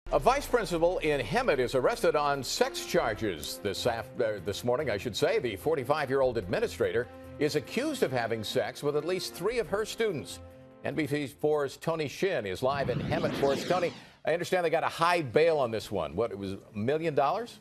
A vice principal in Hemet is arrested on sex charges this morning, I should say. The 45-year-old administrator is accused of having sex with at least 3 of her students. NBC4's Tony Shin is live in Hemet for us. Tony, I understand they got a high bail on this one. What, it was $1 million?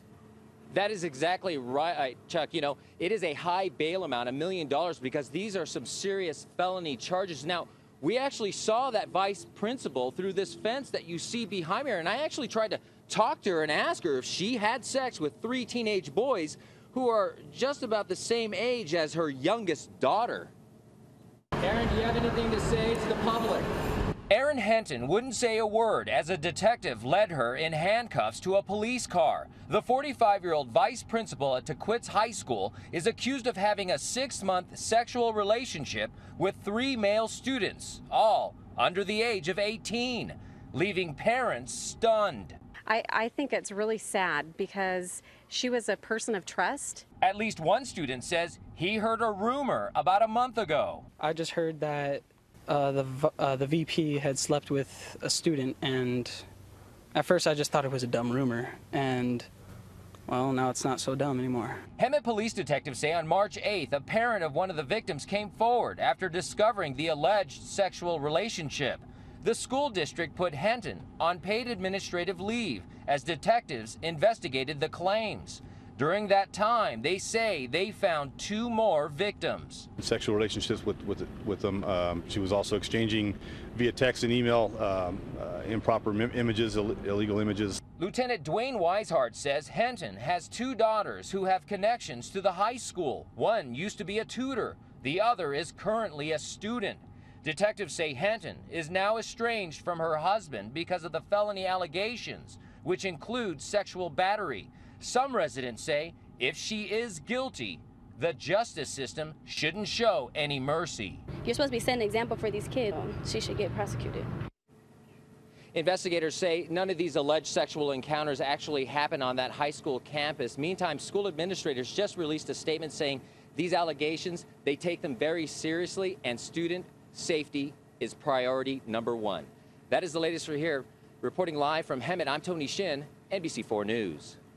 That is exactly right, Chuck. You know, it is a high bail amount, $1 million, because these are some serious felony charges. Now, we actually saw that vice principal through this fence that you see behind me, and I actually tried to talk to her and ask her if she had sex with 3 teenage boys who are just about the same age as her youngest daughter. Aaron, do you have anything to say to the public? Erin Henton wouldn't say a word as a detective led her in handcuffs to a police car. The 45-year-old vice principal at Tequitz High School is accused of having a 6-month sexual relationship with 3 male students, all under the age of 18, leaving parents stunned. I think it's really sad because she was a person of trust. At least one student says he heard a rumor about a month ago. I just heard that the VP had slept with a student, and at first I just thought it was a dumb rumor, and well, now it's not so dumb anymore. Hemet police detectives say on March 8th, a parent of one of the victims came forward after discovering the alleged sexual relationship. The school district put Henton on paid administrative leave as detectives investigated the claims. During that time, they say they found 2 more victims. Sexual relationships with them. She was also exchanging via text and email improper images, illegal images. Lieutenant Dwayne Weishart says Henton has 2 daughters who have connections to the high school. One used to be a tutor. The other is currently a student. Detectives say Henton is now estranged from her husband because of the felony allegations, which include sexual battery. Some residents say if she is guilty, the justice system shouldn't show any mercy. You're supposed to be setting an example for these kids. She should get prosecuted. Investigators say none of these alleged sexual encounters actually happened on that high school campus. Meantime, school administrators just released a statement saying these allegations, they take them very seriously, and student safety is priority number 1. That is the latest for here. Reporting live from Hemet, I'm Tony Shin, NBC4 News.